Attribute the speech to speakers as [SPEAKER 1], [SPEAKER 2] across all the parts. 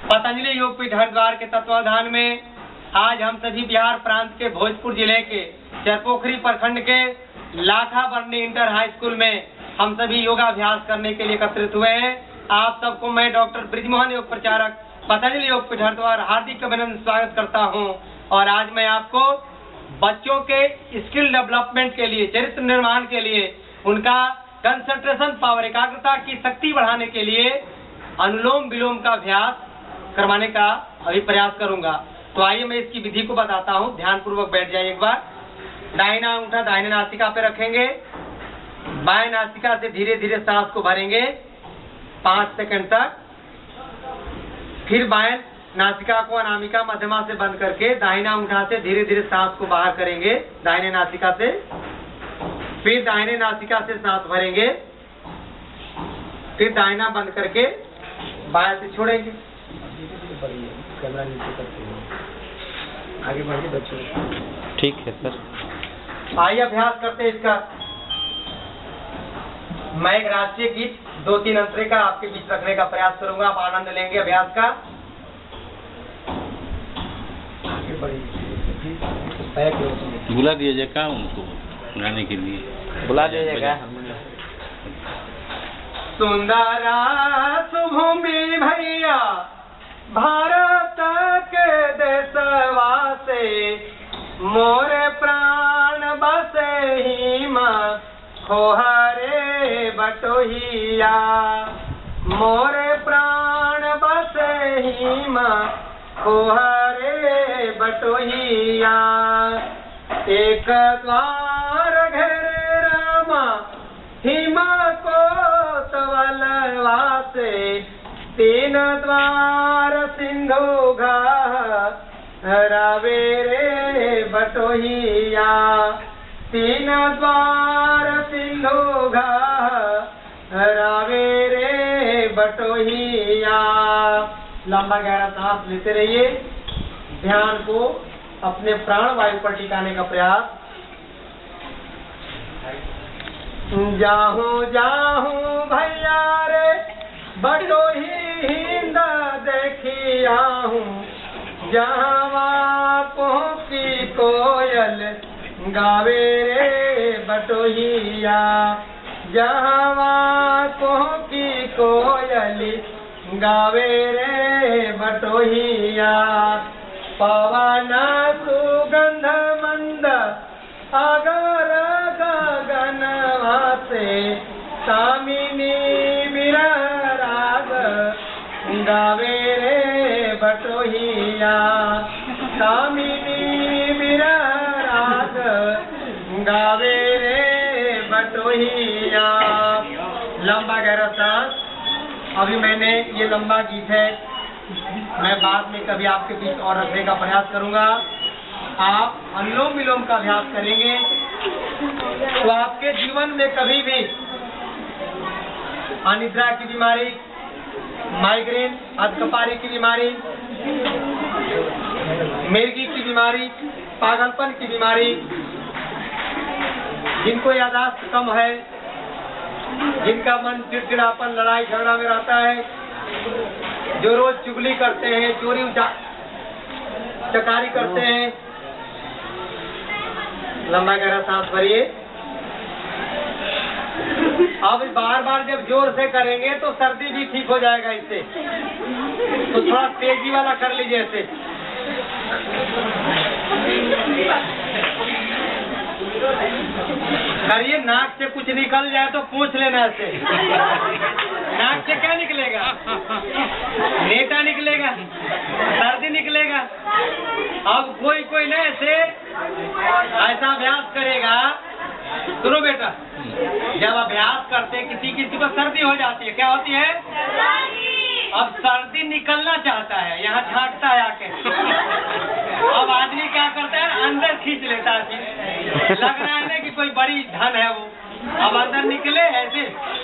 [SPEAKER 1] पतंजलि योगपीठ हरिद्वार के तत्वावधान में आज हम सभी बिहार प्रांत के भोजपुर जिले के चरपोखरी प्रखंड के लाखा बरनी इंटर हाई स्कूल में हम सभी योगाभ्यास करने के लिए एकत्रित हुए हैं। आप सबको मैं डॉक्टर ब्रिजमोहन योग प्रचारक पतंजलि योगपीठ हरिद्वार हार्दिक अभिनंदन स्वागत करता हूं। और आज मैं आपको बच्चों के स्किल डेवलपमेंट के लिए, चरित्र निर्माण के लिए, उनका कंसंट्रेशन पावर, एकाग्रता की शक्ति बढ़ाने के लिए अनुलोम विलोम का अभ्यास करवाने का अभी प्रयास करूंगा। तो आइए मैं इसकी विधि को बताता हूं। ध्यान पूर्वक बैठ जाइए। एक बार दाहिना अंगूठा दाहिने नासिका पे रखेंगे, बाएं नासिका से धीरे धीरे सांस को भरेंगे 5 सेकंड तक, फिर बाएं नासिका को अनामिका मध्यमा से बंद करके दाहिना अंगूठा से धीरे धीरे सांस को बाहर करेंगे दाहिने नासिका से, फिर दाहिने नासिका से सांस भरेंगे, फिर दाहिना बंद करके बाएं से छोड़ेंगे। आगे बढ़िए बच्चों।
[SPEAKER 2] ठीक है सर।
[SPEAKER 1] आइए अभ्यास करते हैं इसका। मैं एक राष्ट्रीय गीत 2-3 अंतरे का आपके बीच रखने का प्रयास करूंगा। आप आनंद लेंगे अभ्यास का। आगे बढ़िए।
[SPEAKER 2] बुला दिया जाएगा उनको गाने के लिए, बुला दिया जाएगा।
[SPEAKER 1] सुंदरा सुभूमि भैया भारत के देशवा से, मोरे प्राण बसे ही माँ खोहरे बटोहिया, मोरे प्राण बसे ही माँ खोहरे बटोहिया। एक द्वार घेरे रामा हिमा को तवलवा से, 3 द्वार सिंधु घारावे रे बटोहिया, 3 द्वार सिंधु घारावे रे बटोहिया। लंबा गहरा सांस लेते रहिए। ध्यान को अपने प्राण वायु पर टिकाने का प्रयास। जाहूं जाहूं भैया रे बटोही हिंद देखिया हूँ, जहाँ पहुँची कोयल गावे रे बटोहिया, जहाँ पहुँची कोयल गावे रे बटोहिया। पवन सुगंध मंद अगर गगनवा से, कामिनी विरह राग गावे रे बटोहिया, कामिनी विरह राग गावे रे बटोहिया। लंबा गहरा सांस। अभी मैंने ये लंबा गीत है, मैं बाद में कभी आपके बीच और रखने का प्रयास करूंगा। आप अनुलोम विलोम का अभ्यास करेंगे तो आपके जीवन में कभी भी अनिद्रा की बीमारी, माइग्रेन, अधकपारी की बीमारी, मिर्गी की बीमारी, पागलपन की बीमारी, जिनको याददाश्त कम है, जिनका मन चिड़चिड़ापन, लड़ाई झगड़ा में रहता है, जो रोज चुगली करते हैं, चोरी चकारी करते हैं। लंबा गहरा सांस भरिए। अब बार बार जब जोर से करेंगे तो सर्दी भी ठीक हो जाएगा इससे, तो थोड़ा तेजी वाला कर लीजिए ऐसे। करिए। नाक से कुछ निकल जाए तो पूछ लेना ऐसे। नाक से क्या निकलेगा? नेटा निकलेगा, सर्दी निकलेगा। अब कोई ना ऐसे ऐसा अभ्यास करेगा। सुनो बेटा, जब अभ्यास करते किसी को सर्दी हो जाती है, क्या होती है? अब सर्दी निकलना चाहता है, यहाँ झांकता है आके। अब आदमी क्या करता है? अंदर खींच लेता है। लग रहा है ना कि कोई बड़ी धन है वो, अब अंदर निकले ऐसे।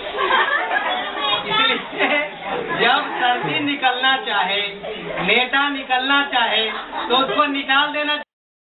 [SPEAKER 1] इसलिए जब सर्दी निकलना चाहे, नेटा निकलना चाहे, तो उसको निकाल देना